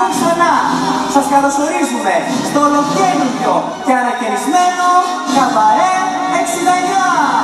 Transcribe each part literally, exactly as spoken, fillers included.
ξανά σας καλωσορίζουμε στο ολοκαίνουργιο και ανακαινισμένο Καμπαρέ εξήντα εννιά.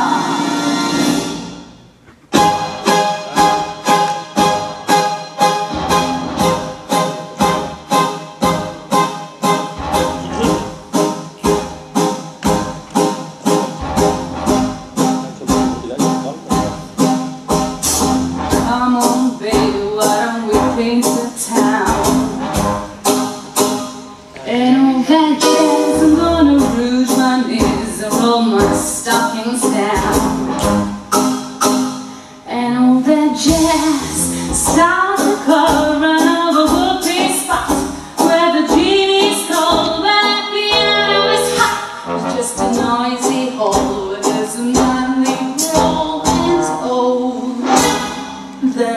Start the current of a whoopee spot where the genie's cold, where the piano is hot. It's just a noisy hole where there's a manly roll and old. The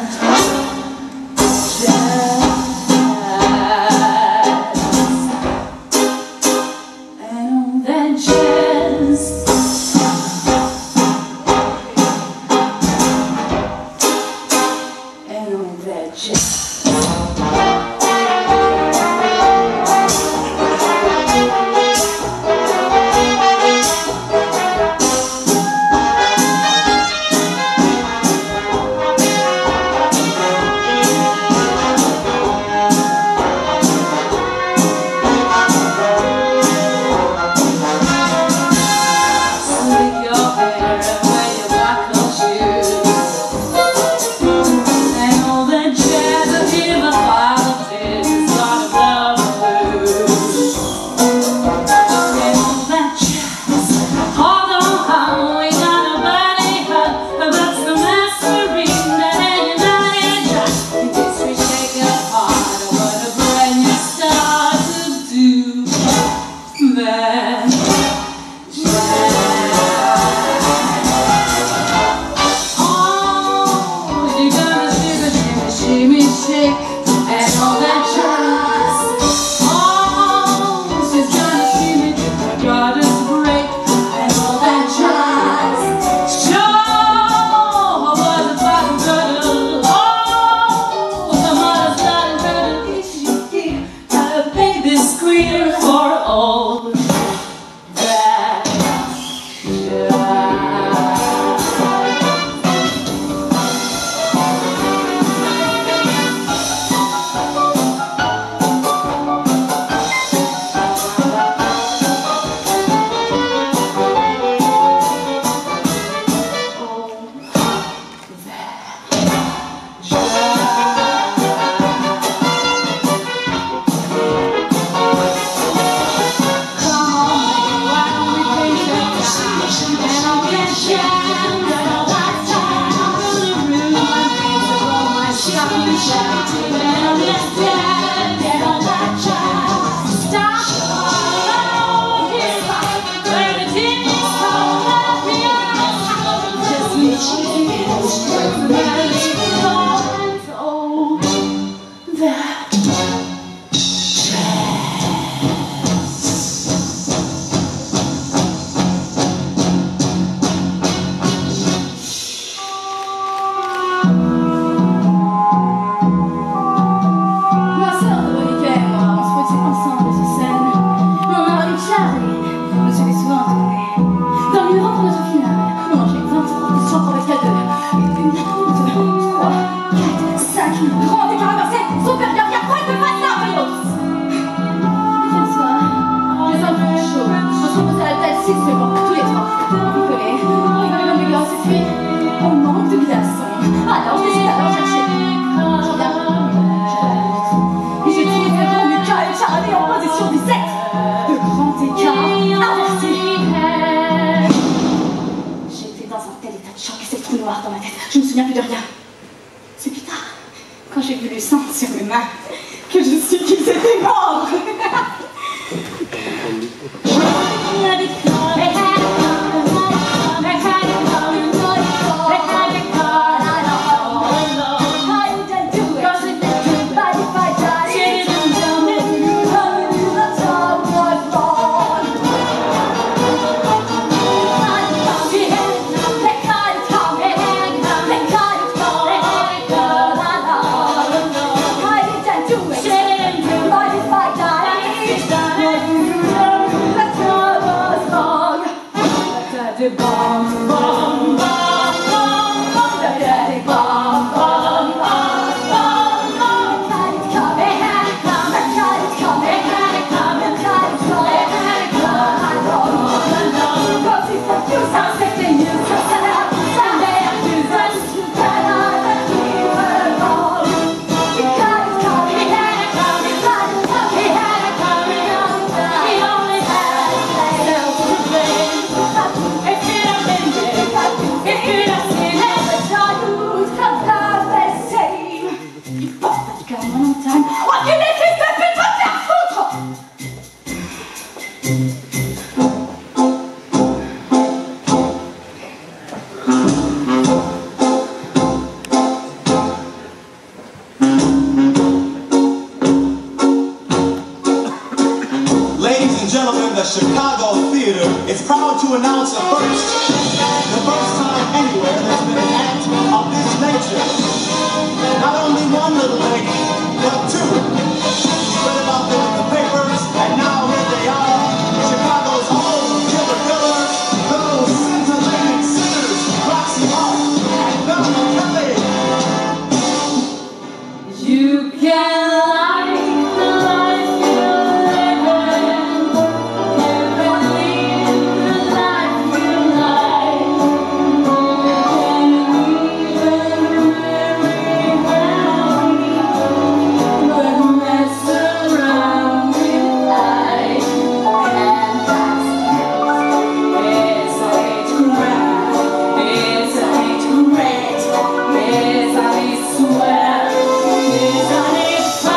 jazz and all that jazz. Dans ma tête, je me souviens plus de rien. C'est plus tard, quand j'ai vu le sang sur mes mains, que je suis qu'ils étaient morts. Say bomb, bomb, bomb, bomb, bomb, the dirty bomb, bomb, bomb, bomb, bomb. They had it come, they had it come, they had it come, they had it come, they had it come. I don't know, cause it's the few sounds that they use to set up, and they accuse us to get out the keep it on. He had it come, he had it come, he had it come, he had it come, he only had himself to blame. If it had been big, if it had been every child who would come down the same. You bought that gun one more time. What you need to step in with that photo? Ladies and gentlemen, the Chicago Theater is proud to announce a first. The first time anywhere there's been an act of this nature. Not only one little lady, but two. You read about them in the papers, and now here they are. Chicago's own killer killers, those scintillating sinners, Roxy Hart and Velma Kelly. You can like the life you live in. You can live the life you like. You can even really well, but mess around with life. And that's it's a hate crap. It's a hate great. It's a hate sweat. It's a hate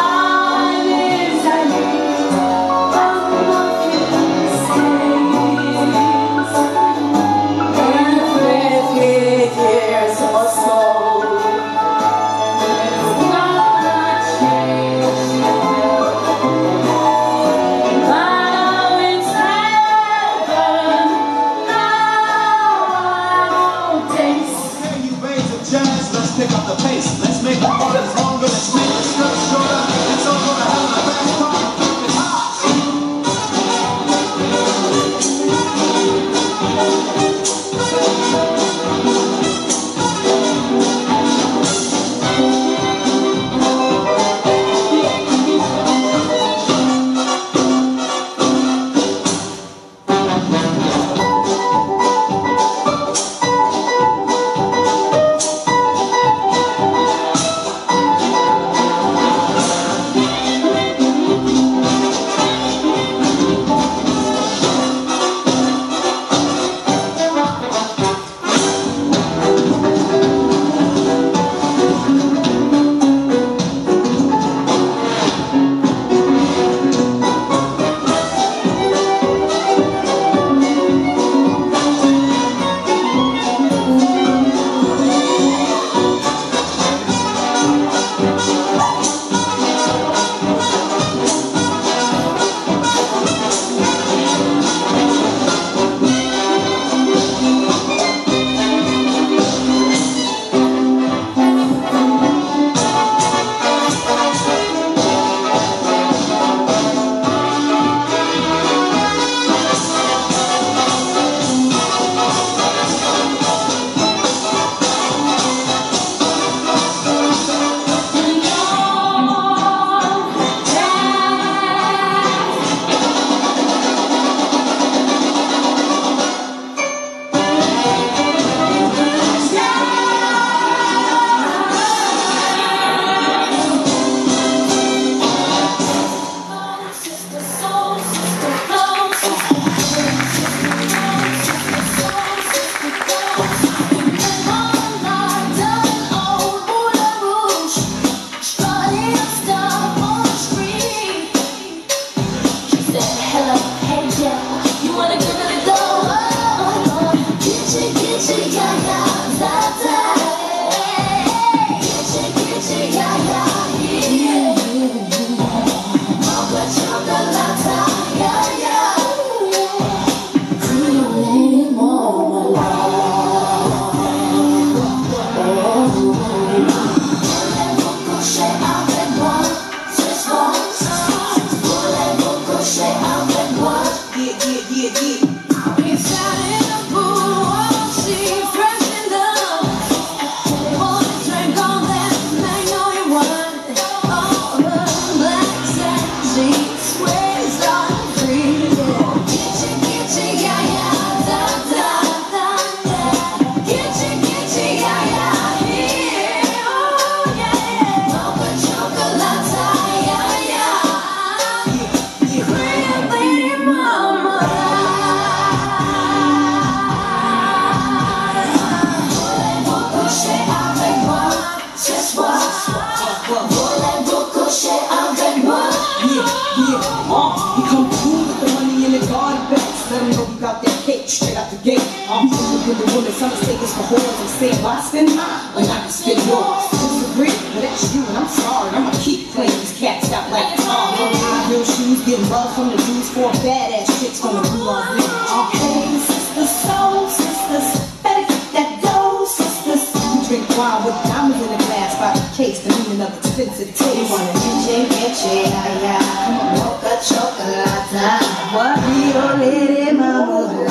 gate. All these independent women, some mistake us for whores and say, why spend mine when I can spend yours? Disagree, but that's you and I'm sorry. I'ma keep playing these cats out like a tar. High heel shoes, getting love from the dudes, four badass chicks from the blue R V. Okay, sisters, soul sisters, better get that dough, sisters. We drink wine with diamonds in the glass by the case, the meaning of expensive taste. You wanna enche, enche, ay, ay, mocha chocolate. What Rio Lady Mama?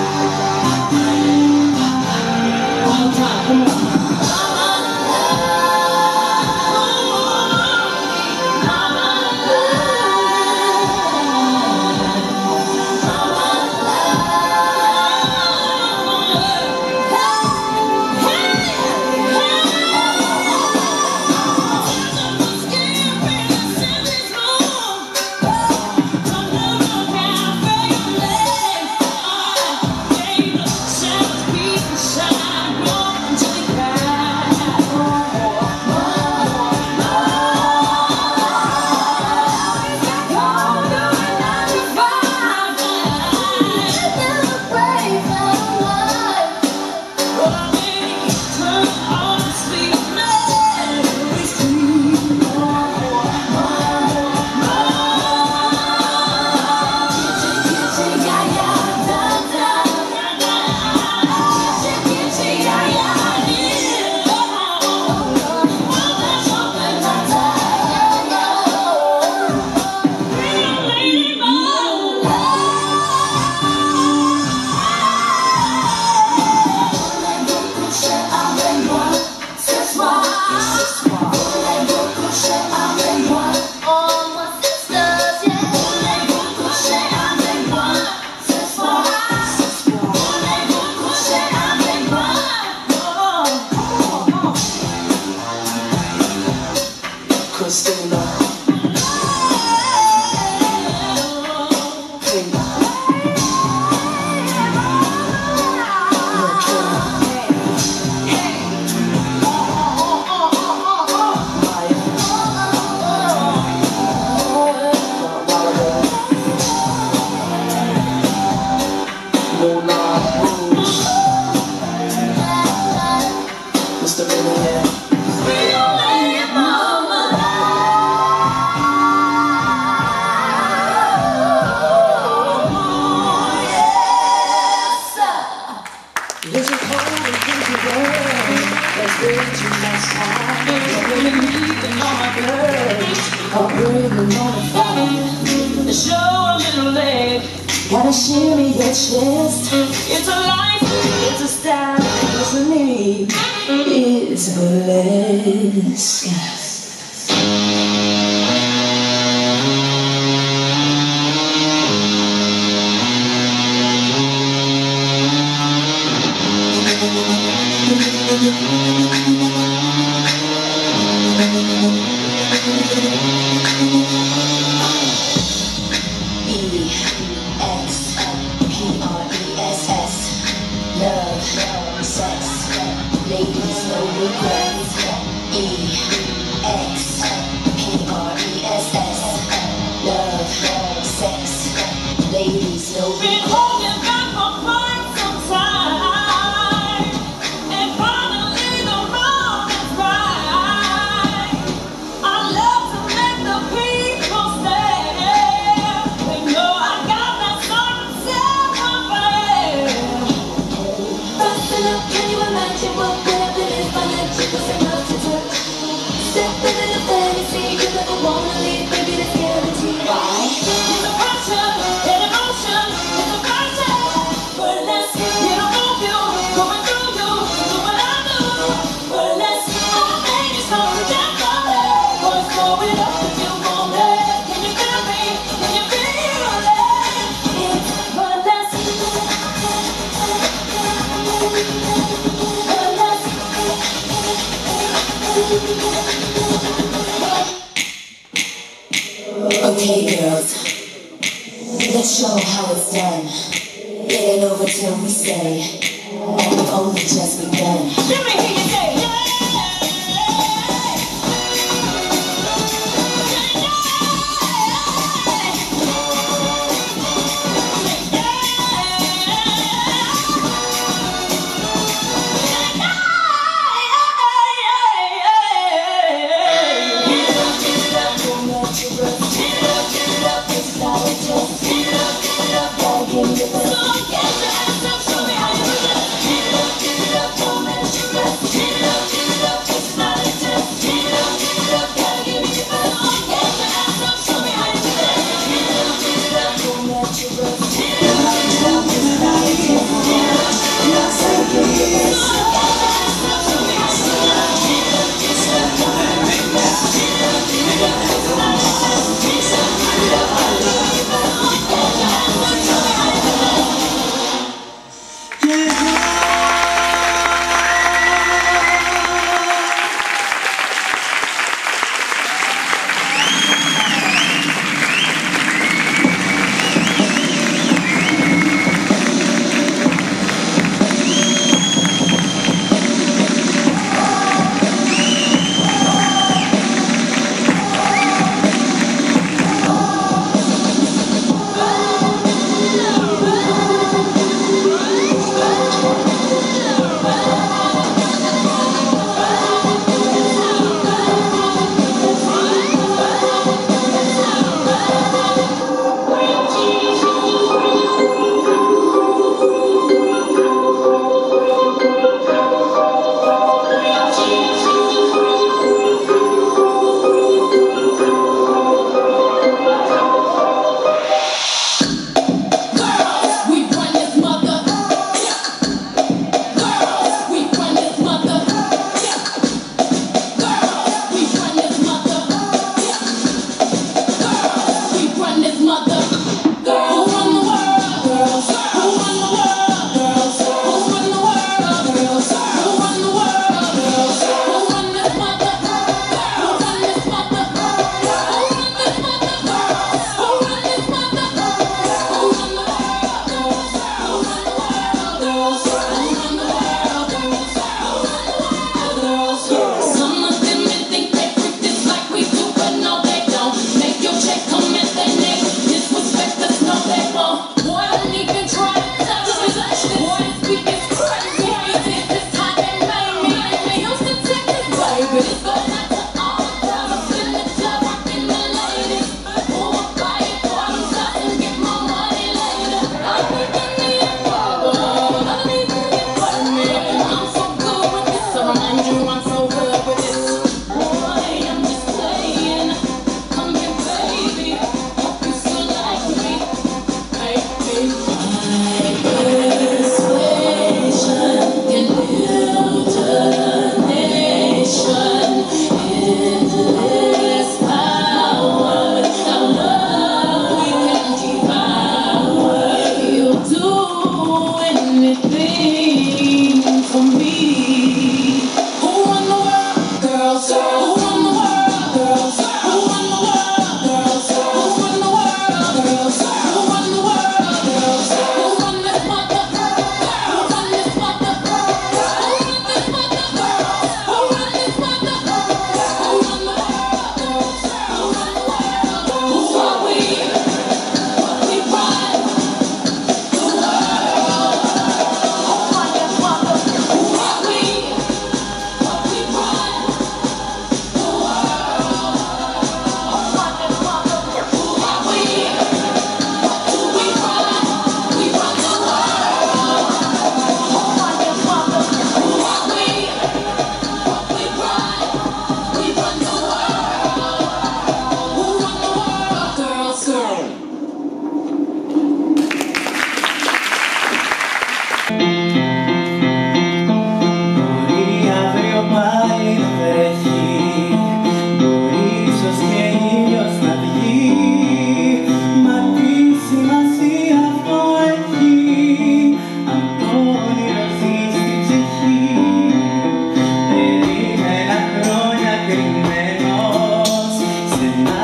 One more time, come on. Gotta shimmy your chest. It's a life, it's a style, it's a name, it's blessed. Ladies, no regrets. E X P R E S S. Love, sex. Ladies, no regrets. Been holding back for quite some time, and finally the moment's right. I love to make the people stay. They know I got that certain self-confidence. Bustin' up, can you imagine what would happen if I let you go enough to touch? Stepping in a fantasy, you never wanna leave, baby, that's guaranteed. Why? It's a passion, an emotion, it's a passion. But let's get a move you, going through you, do what I do. But let's all make it so together. Boys, throw it up if you want it. Can you feel me? Can you feel it? But let's, but let's. Okay, girls, let's show how it's done. It ain't over till we say, and we've only just begun. Let me hear you say, yeah.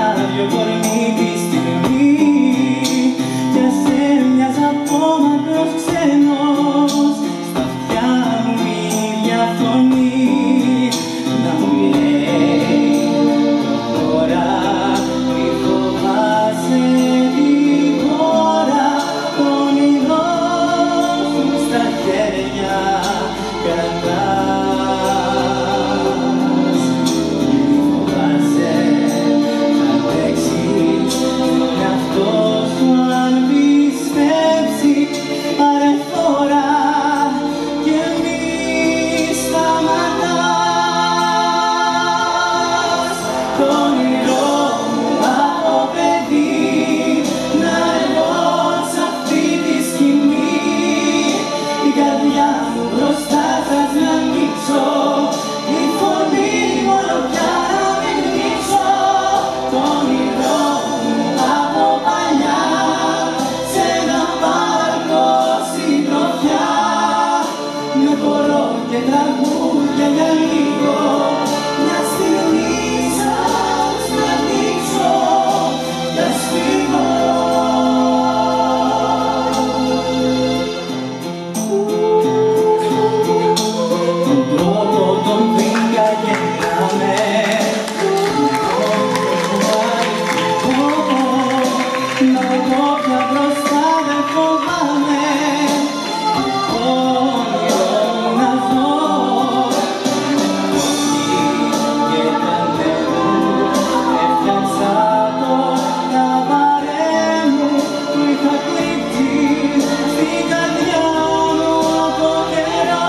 άδειο κορμί τη στιγμή κι ας έμοιαζα από μακρός ξένος στα αυτιά μου η ίδια φωνή να μου λέει τώρα μη φοβάσαι την ώρα το όνειρό σου στα χέρια κρατάς. Μη φοβάσαι, θα αντέξεις τον εαυτό σου αν πιστέψει. Πάρε φορά και μη σταματάς. Το όνειρό μου από παιδί να εγώ σ' αυτή τη σκηνή την καρδιά μου μπροστά σας να ανοίξω, η φωνή μόνο πια να μην πνίξω. Το όνειρό μου από παλιά σε ένα πάρκο συντροφιά με χορό και τραγούδια για λίγο μια στιγμή σας να δείξω κι ας φύγω. Τον τρόπο τον βρήκα και γράμμε μα εγώ πια μπροστά δεν φοβάμαι. Το όνειρο μου να ζω και ταντεύω έφτιαξα το καμπαρέ μου που είχα κρύψει στην καρδιά μου από καιρό.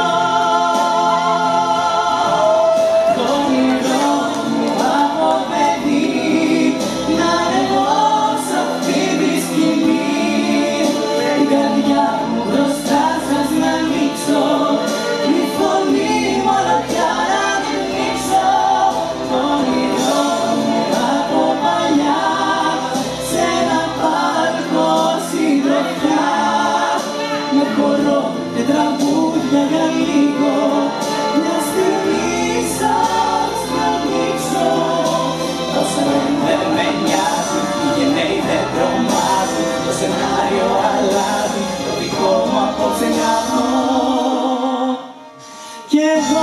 Το όνειρό μου από παιδί να ανεβώ σ' αυτή τη σκηνή την καρδιά μου μπροστά σας να ανοίξω, η φωνή μόνο πια να μην πνίξω. Το όνειρό μου από παλιά σε ένα πάρκο συντροφιά με χορό και τραγούδια για λίγο μια στιγμή σας να ανοίξω. Όσα δεν με νοιάζει, οι γενναίοι δεν τρομάζουν, το σενάριο αλλάζει, το δικό μου απόψε νιώθω κι εγώ.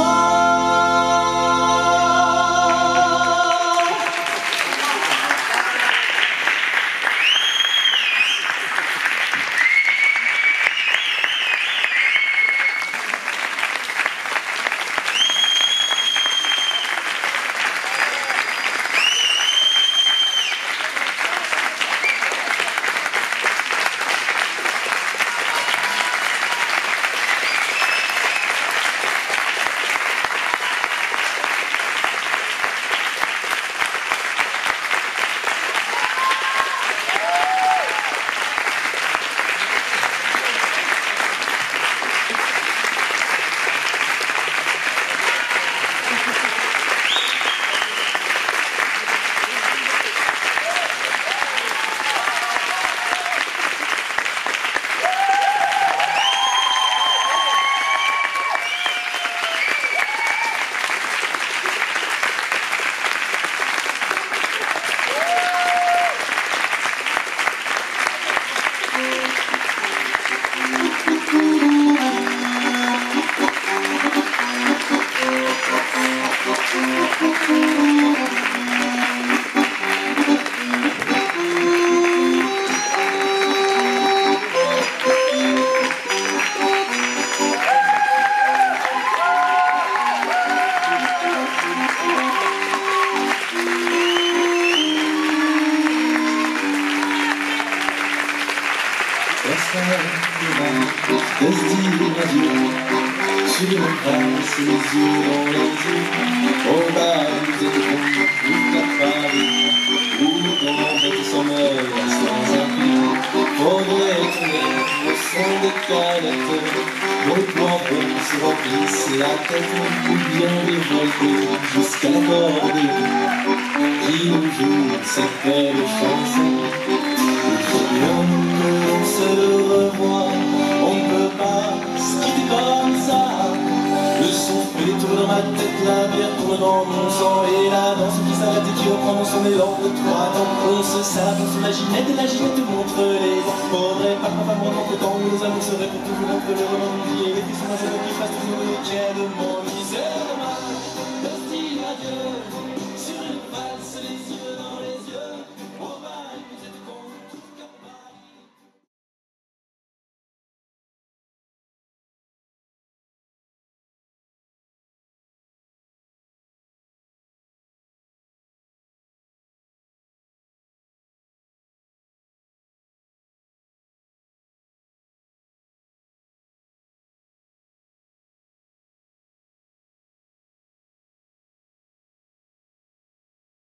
De se dire adieu sur une place, les yeux dans les yeux, au bal des ponts, tout à Paris, où le grand bête s'en meurt sans abri. Faudrait trouver au son des canettes, nos pompons se remplissent la tête, ou bien dévolter jusqu'à l'accordéon qui nous joue cette belle chanson. Il faut bien que l'on se revoie, on ne peut pas se quitter comme ça. Le souffle tourne dans ma tête, la bière tourne dans mon sang et la danse qui s'arrête et qui reprend dans son élan de trois temps. On se s'avance sur la ginette et la ginette montre les dents. Faudrait pas qu'on va moins dans le temps où nos amours seraient pour toujours entre les romans et les frissons d'un qui fasse toujours le quai de mon misère.